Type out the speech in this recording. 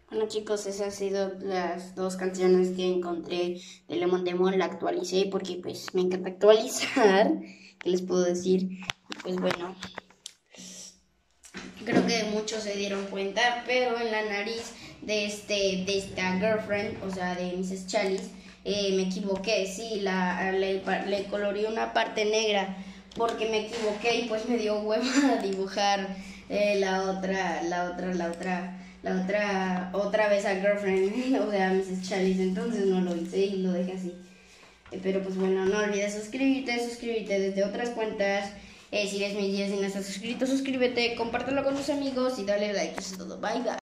Bueno chicos, esas han sido las dos canciones que encontré de Lemon Demon. La actualicé porque pues me encanta actualizar. ¿Qué les puedo decir? Pues bueno, creo que muchos se dieron cuenta, pero en la nariz de esta girlfriend, o sea de Mrs. Chalice, me equivoqué. Sí, le coloreé una parte negra porque me equivoqué y pues me dio hueva a dibujar otra vez a girlfriend, o sea, Mrs. Chalice. Entonces no lo hice y lo dejé así. Pero pues bueno, no olvides suscribirte desde otras cuentas. Si ves mis videos y no estás suscrito, suscríbete, compártelo con tus amigos y dale like. Eso es todo. Bye bye.